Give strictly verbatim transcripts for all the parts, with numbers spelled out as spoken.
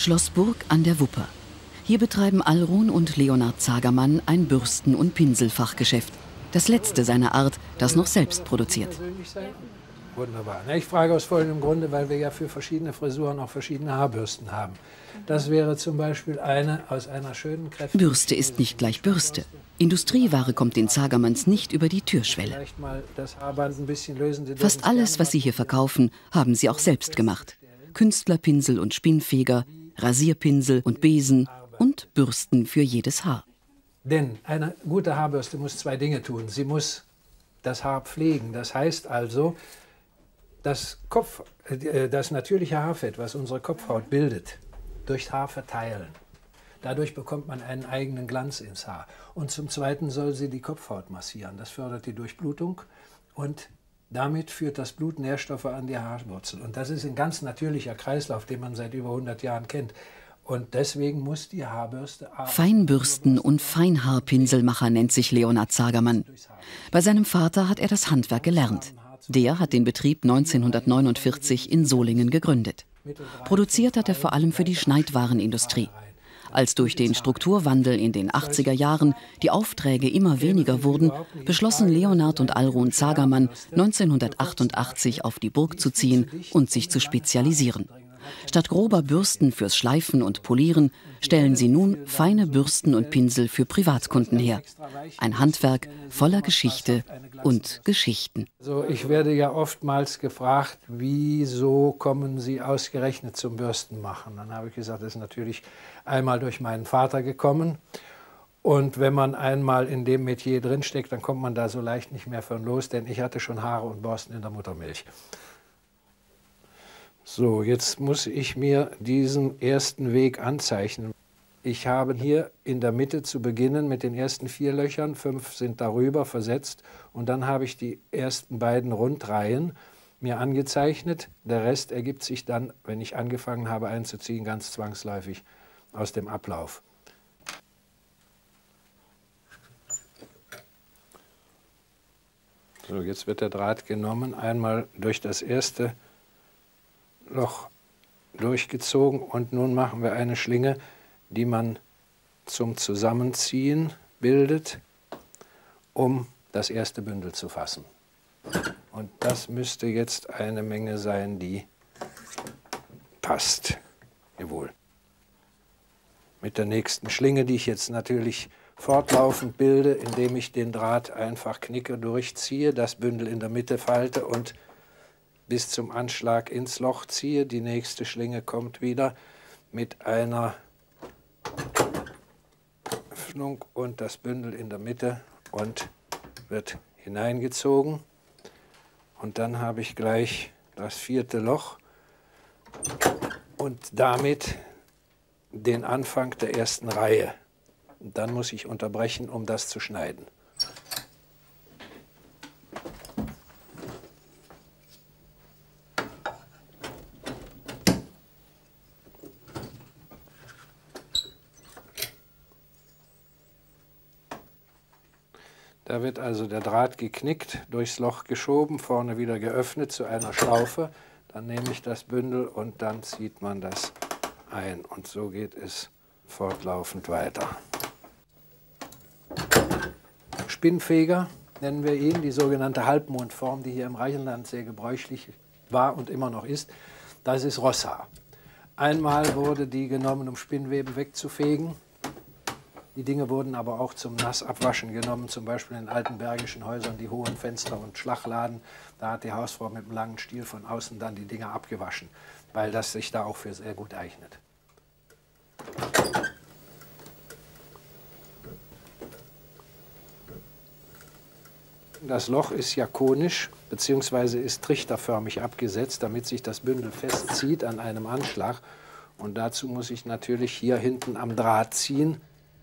Schloss Burg an der Wupper. Hier betreiben Alrun und Leonhard Zagermann ein Bürsten- und Pinselfachgeschäft. Das letzte seiner Art, das noch selbst produziert. Wunderbar. Ich frage aus folgendem Grunde, weil wir ja für verschiedene Frisuren auch verschiedene Haarbürsten haben. Das wäre zum Beispiel eine aus einer schönen kräftigen... Bürste ist nicht gleich Bürste. Industrieware kommt den Zagermanns nicht über die Türschwelle. Fast alles, was sie hier verkaufen, haben sie auch selbst gemacht. Künstlerpinsel und Spinnfeger, Rasierpinsel und Besen und Bürsten für jedes Haar. Denn eine gute Haarbürste muss zwei Dinge tun. Sie muss das Haar pflegen. Das heißt also, das, Kopf, das natürliche Haarfett, was unsere Kopfhaut bildet, durchs Haar verteilen. Dadurch bekommt man einen eigenen Glanz ins Haar. Und zum Zweiten soll sie die Kopfhaut massieren. Das fördert die Durchblutung und damit führt das Blut Nährstoffe an die Haarwurzel. Und das ist ein ganz natürlicher Kreislauf, den man seit über hundert Jahren kennt. Und deswegen muss die Haarbürste... Feinbürsten- und Feinhaarpinselmacher nennt sich Leonhard Zagermann. Bei seinem Vater hat er das Handwerk gelernt. Der hat den Betrieb neunzehnhundertneunundvierzig in Solingen gegründet. Produziert hat er vor allem für die Schneidwarenindustrie. Als durch den Strukturwandel in den achtziger Jahren die Aufträge immer weniger wurden, beschlossen Leonhard und Alrun Zagermann neunzehnhundertachtundachtzig auf die Burg zu ziehen und sich zu spezialisieren. Statt grober Bürsten fürs Schleifen und Polieren stellen sie nun feine Bürsten und Pinsel für Privatkunden her. Ein Handwerk voller Geschichte und Geschichten. Also ich werde ja oftmals gefragt, wieso kommen Sie ausgerechnet zum Bürstenmachen? Dann habe ich gesagt, das ist natürlich einmal durch meinen Vater gekommen. Und wenn man einmal in dem Metier drinsteckt, dann kommt man da so leicht nicht mehr von los, denn ich hatte schon Haare und Borsten in der Muttermilch. So, jetzt muss ich mir diesen ersten Weg anzeichnen. Ich habe hier in der Mitte zu beginnen mit den ersten vier Löchern, fünf sind darüber versetzt und dann habe ich die ersten beiden Rundreihen mir angezeichnet. Der Rest ergibt sich dann, wenn ich angefangen habe einzuziehen, ganz zwangsläufig aus dem Ablauf. So, jetzt wird der Draht genommen, einmal durch das erste Loch durchgezogen und nun machen wir eine Schlinge, die man zum Zusammenziehen bildet, um das erste Bündel zu fassen. Und das müsste jetzt eine Menge sein, die passt. Jawohl. Mit der nächsten Schlinge, die ich jetzt natürlich fortlaufend bilde, indem ich den Draht einfach knicke, durchziehe, das Bündel in der Mitte falte und bis zum Anschlag ins Loch ziehe. Die nächste Schlinge kommt wieder mit einer Öffnung und das Bündel in der Mitte und wird hineingezogen. Und dann habe ich gleich das vierte Loch und damit den Anfang der ersten Reihe. Und dann muss ich unterbrechen, um das zu schneiden. Da wird also der Draht geknickt, durchs Loch geschoben, vorne wieder geöffnet zu einer Schlaufe. Dann nehme ich das Bündel und dann zieht man das ein. Und so geht es fortlaufend weiter. Spinnfeger nennen wir ihn, die sogenannte Halbmondform, die hier im Reichenland sehr gebräuchlich war und immer noch ist. Das ist Rosshaar. Einmal wurde die genommen, um Spinnweben wegzufegen. Die Dinge wurden aber auch zum Nassabwaschen genommen, zum Beispiel in alten bergischen Häusern, die hohen Fenster und Schlagladen. Da hat die Hausfrau mit einem langen Stiel von außen dann die Dinge abgewaschen, weil das sich da auch für sehr gut eignet. Das Loch ist ja konisch bzw. ist trichterförmig abgesetzt, damit sich das Bündel festzieht an einem Anschlag. Und dazu muss ich natürlich hier hinten am Draht ziehen.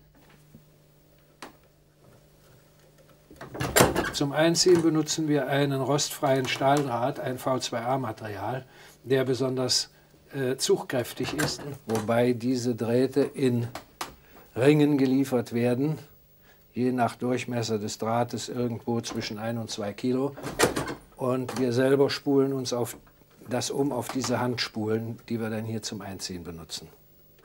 Zum Einziehen benutzen wir einen rostfreien Stahldraht, ein V zwei A-Material, der besonders äh, zugkräftig ist, wobei diese Drähte in Ringen geliefert werden, je nach Durchmesser des Drahtes irgendwo zwischen ein und zwei Kilo. Und wir selber spulen uns auf das um auf diese Handspulen, die wir dann hier zum Einziehen benutzen.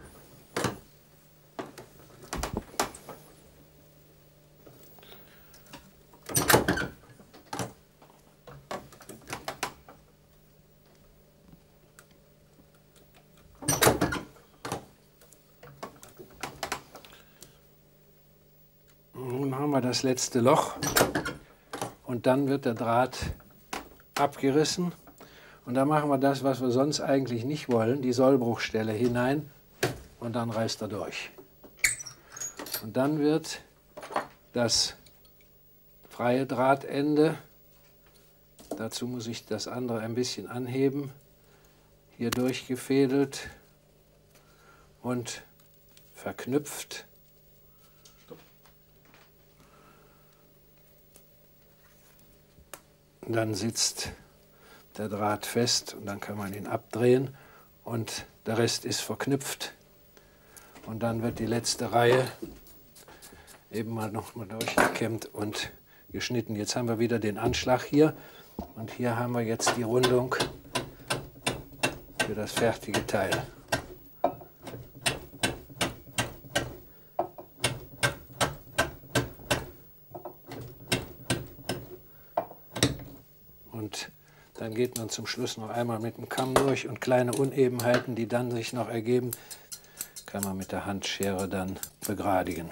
wir das letzte Loch und dann wird der Draht abgerissen. Und dann machen wir das, was wir sonst eigentlich nicht wollen, die Sollbruchstelle hinein und dann reißt er durch. Und dann wird das freie Drahtende, dazu muss ich das andere ein bisschen anheben, hier durchgefädelt und verknüpft. Dann sitzt der Draht fest und dann kann man ihn abdrehen und der Rest ist verknüpft. Und dann wird die letzte Reihe eben mal noch mal durchgekämmt und geschnitten. Jetzt haben wir wieder den Anschlag hier und hier haben wir jetzt die Rundung für das fertige Teil. Und dann geht man zum Schluss noch einmal mit dem Kamm durch und kleine Unebenheiten, die dann sich noch ergeben, kann man mit der Handschere dann begradigen.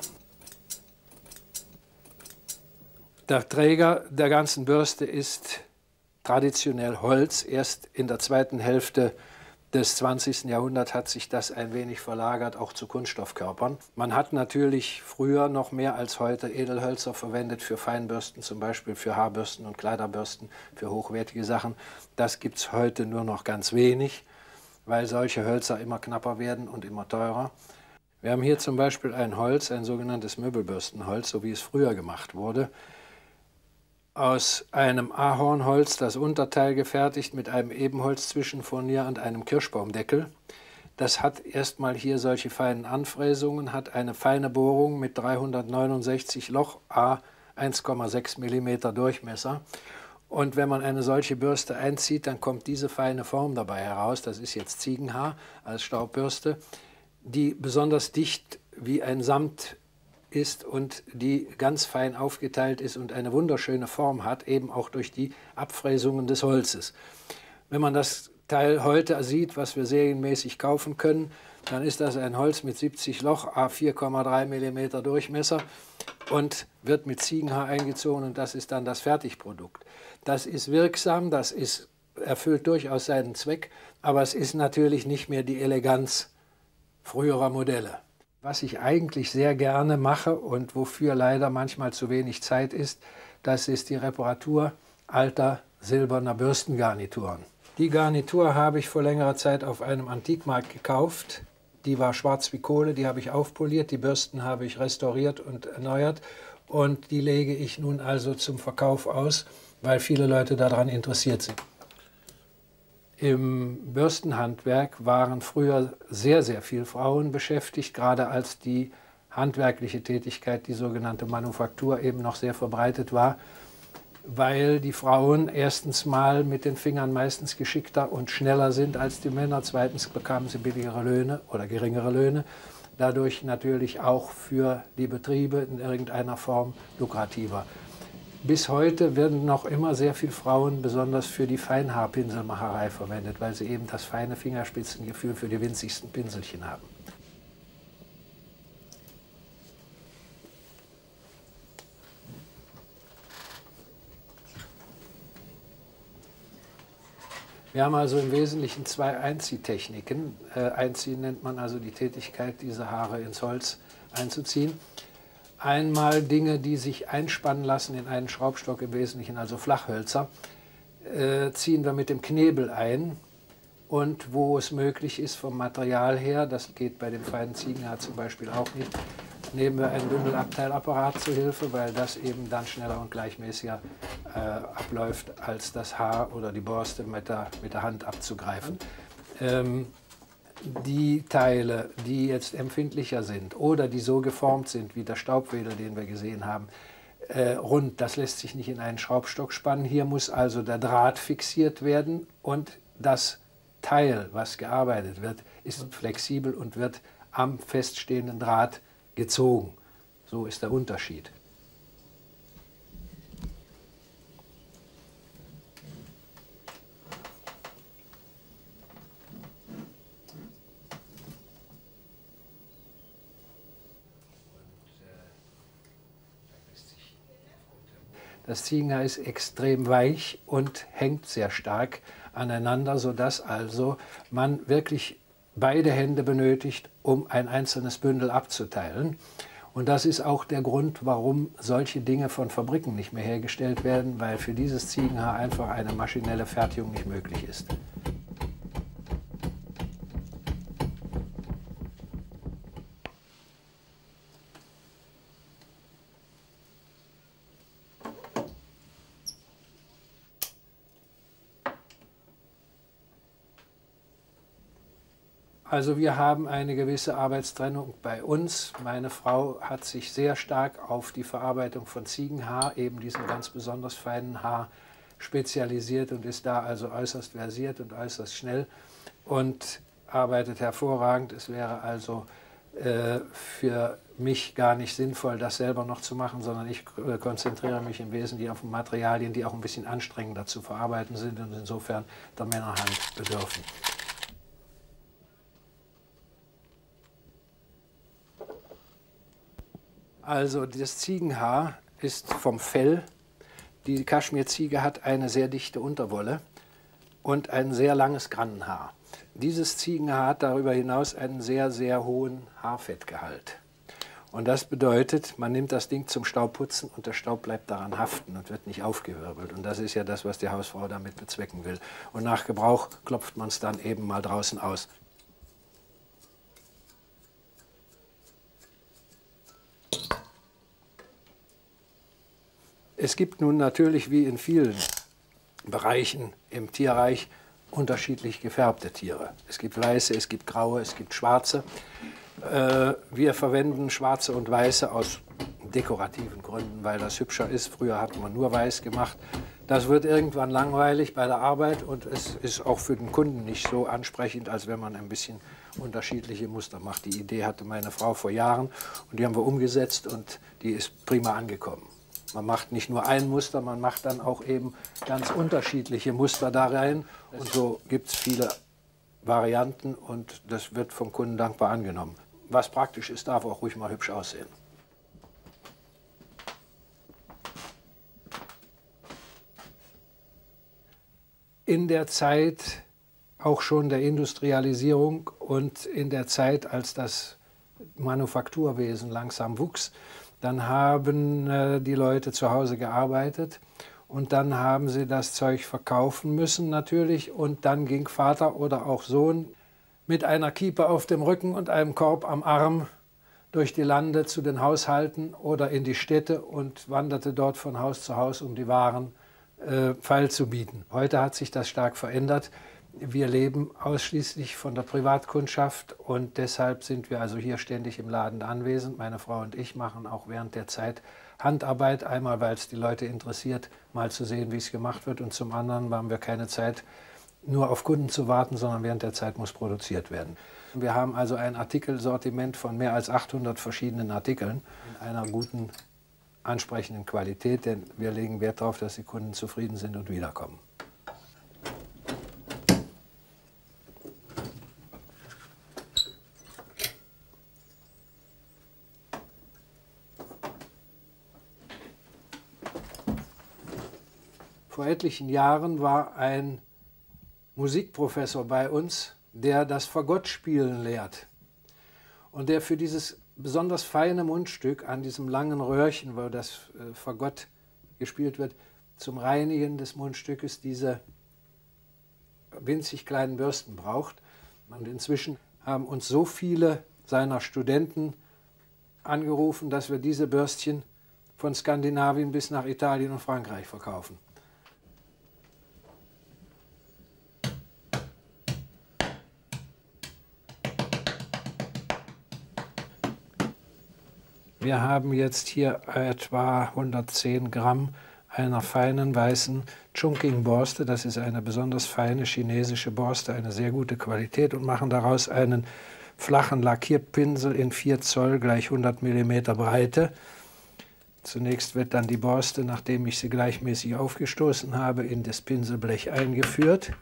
Der Träger der ganzen Bürste ist traditionell Holz. Erst in der zweiten Hälfte des zwanzigsten Jahrhunderts hat sich das ein wenig verlagert, auch zu Kunststoffkörpern. Man hat natürlich früher noch mehr als heute Edelhölzer verwendet für Feinbürsten, zum Beispiel für Haarbürsten und Kleiderbürsten, für hochwertige Sachen. Das gibt es heute nur noch ganz wenig, weil solche Hölzer immer knapper werden und immer teurer. Wir haben hier zum Beispiel ein Holz, ein sogenanntes Möbelbürstenholz, so wie es früher gemacht wurde, aus einem Ahornholz, das Unterteil gefertigt mit einem Ebenholzzwischenfurnier und einem Kirschbaumdeckel. Das hat erstmal hier solche feinen Anfräsungen, hat eine feine Bohrung mit dreihundertneunundsechzig Loch, a eins Komma sechs Millimeter Durchmesser. Und wenn man eine solche Bürste einzieht, dann kommt diese feine Form dabei heraus. Das ist jetzt Ziegenhaar als Staubbürste, die besonders dicht wie ein Samt ist und die ganz fein aufgeteilt ist und eine wunderschöne Form hat, eben auch durch die Abfräsungen des Holzes. Wenn man das Teil heute sieht, was wir serienmäßig kaufen können, dann ist das ein Holz mit siebzig Loch, a vier Komma drei Millimeter Durchmesser und wird mit Ziegenhaar eingezogen und das ist dann das Fertigprodukt. Das ist wirksam, das ist, erfüllt durchaus seinen Zweck, aber es ist natürlich nicht mehr die Eleganz früherer Modelle. Was ich eigentlich sehr gerne mache und wofür leider manchmal zu wenig Zeit ist, das ist die Reparatur alter silberner Bürstengarnituren. Die Garnitur habe ich vor längerer Zeit auf einem Antikmarkt gekauft. Die war schwarz wie Kohle, die habe ich aufpoliert, die Bürsten habe ich restauriert und erneuert und die lege ich nun also zum Verkauf aus, weil viele Leute daran interessiert sind. Im Bürstenhandwerk waren früher sehr, sehr viele Frauen beschäftigt, gerade als die handwerkliche Tätigkeit, die sogenannte Manufaktur, eben noch sehr verbreitet war, weil die Frauen erstens mal mit den Fingern meistens geschickter und schneller sind als die Männer, zweitens bekamen sie billigere Löhne oder geringere Löhne, dadurch natürlich auch für die Betriebe in irgendeiner Form lukrativer. Bis heute werden noch immer sehr viele Frauen besonders für die Feinhaarpinselmacherei verwendet, weil sie eben das feine Fingerspitzengefühl für die winzigsten Pinselchen haben. Wir haben also im Wesentlichen zwei Einziehtechniken. Äh, Einziehen nennt man also die Tätigkeit, diese Haare ins Holz einzuziehen. Einmal Dinge, die sich einspannen lassen in einen Schraubstock, im Wesentlichen also Flachhölzer, äh, ziehen wir mit dem Knebel ein und wo es möglich ist vom Material her, das geht bei dem feinen Ziegenhaar zum Beispiel auch nicht, nehmen wir einen Bündelabteilapparat zu Hilfe, weil das eben dann schneller und gleichmäßiger äh, abläuft, als das Haar oder die Borste mit der, mit der Hand abzugreifen. Ähm, Die Teile, die jetzt empfindlicher sind oder die so geformt sind, wie der Staubwedel, den wir gesehen haben, äh, rund, das lässt sich nicht in einen Schraubstock spannen. Hier muss also der Draht fixiert werden und das Teil, was gearbeitet wird, ist flexibel und wird am feststehenden Draht gezogen. So ist der Unterschied. Das Ziegenhaar ist extrem weich und hängt sehr stark aneinander, sodass also man wirklich beide Hände benötigt, um ein einzelnes Bündel abzuteilen. Und das ist auch der Grund, warum solche Dinge von Fabriken nicht mehr hergestellt werden, weil für dieses Ziegenhaar einfach eine maschinelle Fertigung nicht möglich ist. Also wir haben eine gewisse Arbeitstrennung bei uns. Meine Frau hat sich sehr stark auf die Verarbeitung von Ziegenhaar, eben diesem ganz besonders feinen Haar, spezialisiert und ist da also äußerst versiert und äußerst schnell und arbeitet hervorragend. Es wäre also äh, für mich gar nicht sinnvoll, das selber noch zu machen, sondern ich äh, konzentriere mich im Wesentlichen auf Materialien, die auch ein bisschen anstrengender zu verarbeiten sind und insofern der Männerhand bedürfen. Also das Ziegenhaar ist vom Fell. Die Kaschmirziege hat eine sehr dichte Unterwolle und ein sehr langes Grannenhaar. Dieses Ziegenhaar hat darüber hinaus einen sehr, sehr hohen Haarfettgehalt. Und das bedeutet, man nimmt das Ding zum Staubputzen und der Staub bleibt daran haften und wird nicht aufgewirbelt. Und das ist ja das, was die Hausfrau damit bezwecken will. Und nach Gebrauch klopft man es dann eben mal draußen aus. Es gibt nun natürlich, wie in vielen Bereichen im Tierreich, unterschiedlich gefärbte Tiere. Es gibt weiße, es gibt graue, es gibt schwarze. Äh, wir verwenden schwarze und weiße aus dekorativen Gründen, weil das hübscher ist. Früher hat man nur weiß gemacht. Das wird irgendwann langweilig bei der Arbeit und es ist auch für den Kunden nicht so ansprechend, als wenn man ein bisschen unterschiedliche Muster macht. Die Idee hatte meine Frau vor Jahren und die haben wir umgesetzt und die ist prima angekommen. Man macht nicht nur ein Muster, man macht dann auch eben ganz unterschiedliche Muster da rein. Und so gibt es viele Varianten und das wird vom Kunden dankbar angenommen. Was praktisch ist, darf auch ruhig mal hübsch aussehen. In der Zeit auch schon der Industrialisierung und in der Zeit, als das Manufakturwesen langsam wuchs, dann haben äh, die Leute zu Hause gearbeitet und dann haben sie das Zeug verkaufen müssen natürlich und dann ging Vater oder auch Sohn mit einer Kiepe auf dem Rücken und einem Korb am Arm durch die Lande zu den Haushalten oder in die Städte und wanderte dort von Haus zu Haus, um die Waren äh, feilzubieten. Heute hat sich das stark verändert. Wir leben ausschließlich von der Privatkundschaft und deshalb sind wir also hier ständig im Laden anwesend. Meine Frau und ich machen auch während der Zeit Handarbeit, einmal weil es die Leute interessiert, mal zu sehen, wie es gemacht wird und zum anderen haben wir keine Zeit, nur auf Kunden zu warten, sondern während der Zeit muss produziert werden. Wir haben also ein Artikelsortiment von mehr als achthundert verschiedenen Artikeln in einer guten, ansprechenden Qualität, denn wir legen Wert darauf, dass die Kunden zufrieden sind und wiederkommen. Vor etlichen Jahren war ein Musikprofessor bei uns, der das Fagottspielen lehrt und der für dieses besonders feine Mundstück an diesem langen Röhrchen, wo das äh, Fagott gespielt wird, zum Reinigen des Mundstückes diese winzig kleinen Bürsten braucht. Und inzwischen haben uns so viele seiner Studenten angerufen, dass wir diese Bürstchen von Skandinavien bis nach Italien und Frankreich verkaufen. Wir haben jetzt hier etwa hundertzehn Gramm einer feinen weißen Chungking-Borste. Das ist eine besonders feine chinesische Borste, eine sehr gute Qualität und machen daraus einen flachen Lackierpinsel in vier Zoll gleich hundert Millimeter Breite. Zunächst wird dann die Borste, nachdem ich sie gleichmäßig aufgestoßen habe, in das Pinselblech eingeführt.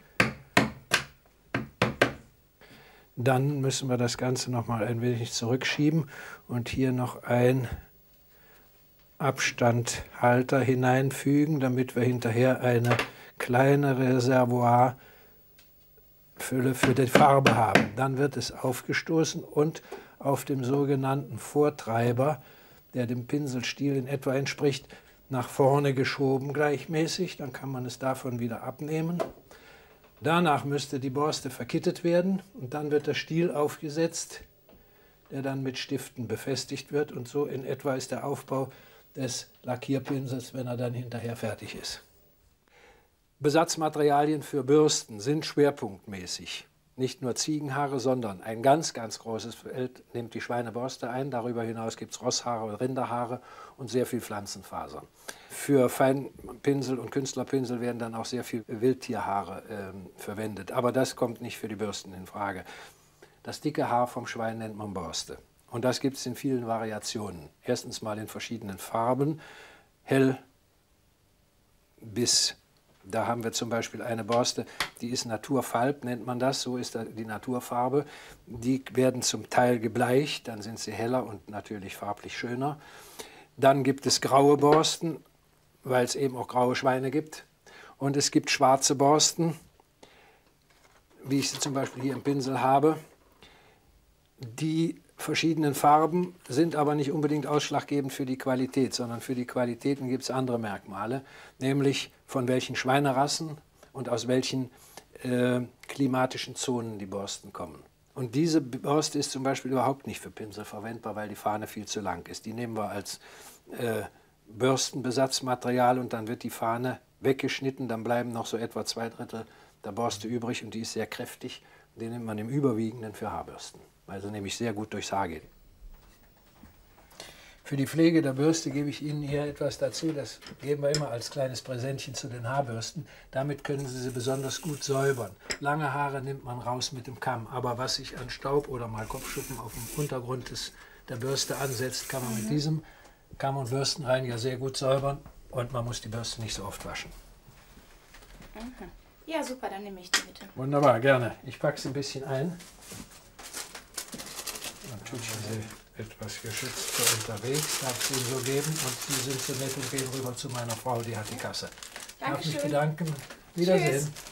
Dann müssen wir das Ganze noch mal ein wenig zurückschieben und hier noch ein Abstandhalter hineinfügen, damit wir hinterher eine kleine Reservoirfülle für die Farbe haben. Dann wird es aufgestoßen und auf dem sogenannten Vortreiber, der dem Pinselstiel in etwa entspricht, nach vorne geschoben gleichmäßig. Dann kann man es davon wieder abnehmen. Danach müsste die Borste verkittet werden und dann wird der Stiel aufgesetzt, der dann mit Stiften befestigt wird. Und so in etwa ist der Aufbau des Lackierpinsels, wenn er dann hinterher fertig ist. Besatzmaterialien für Bürsten sind schwerpunktmäßig. Nicht nur Ziegenhaare, sondern ein ganz, ganz großes Feld nimmt die Schweineborste ein. Darüber hinaus gibt es Rosshaare und Rinderhaare und sehr viel Pflanzenfasern. Für Feinpinsel und Künstlerpinsel werden dann auch sehr viel Wildtierhaare äh, verwendet. Aber das kommt nicht für die Bürsten in Frage. Das dicke Haar vom Schwein nennt man Borste. Und das gibt es in vielen Variationen. Erstens mal in verschiedenen Farben, hell bis, da haben wir zum Beispiel eine Borste, die ist Naturfalb, nennt man das, so ist die Naturfarbe. Die werden zum Teil gebleicht, dann sind sie heller und natürlich farblich schöner. Dann gibt es graue Borsten, weil es eben auch graue Schweine gibt. Und es gibt schwarze Borsten, wie ich sie zum Beispiel hier im Pinsel habe. Die verschiedenen Farben sind aber nicht unbedingt ausschlaggebend für die Qualität, sondern für die Qualitäten gibt es andere Merkmale, nämlich von welchen Schweinerassen und aus welchen äh, klimatischen Zonen die Borsten kommen. Und diese Borste ist zum Beispiel überhaupt nicht für Pinsel verwendbar, weil die Fahne viel zu lang ist. Die nehmen wir als äh, Bürstenbesatzmaterial und dann wird die Fahne weggeschnitten, dann bleiben noch so etwa zwei Drittel der Borste übrig und die ist sehr kräftig. Den nimmt man im Überwiegenden für Haarbürsten, weil sie nämlich sehr gut durchs Haar geht. Für die Pflege der Bürste gebe ich Ihnen hier etwas dazu. Das geben wir immer als kleines Präsentchen zu den Haarbürsten. Damit können Sie sie besonders gut säubern. Lange Haare nimmt man raus mit dem Kamm. Aber was sich an Staub oder mal Kopfschuppen auf dem Untergrund des, der Bürste ansetzt, kann man mit diesem Kamm- und Bürstenreiniger sehr gut säubern. Und man muss die Bürste nicht so oft waschen. Mhm. Ja, super, dann nehme ich die bitte. Wunderbar, gerne. Ich packe sie ein bisschen ein. Natürlich sind sie etwas geschützt für unterwegs, darf es Ihnen so geben. Und Sie sind so nett und gehen rüber zu meiner Frau, die hat die Kasse. Ich darf mich bedanken. Wiedersehen. Tschüss.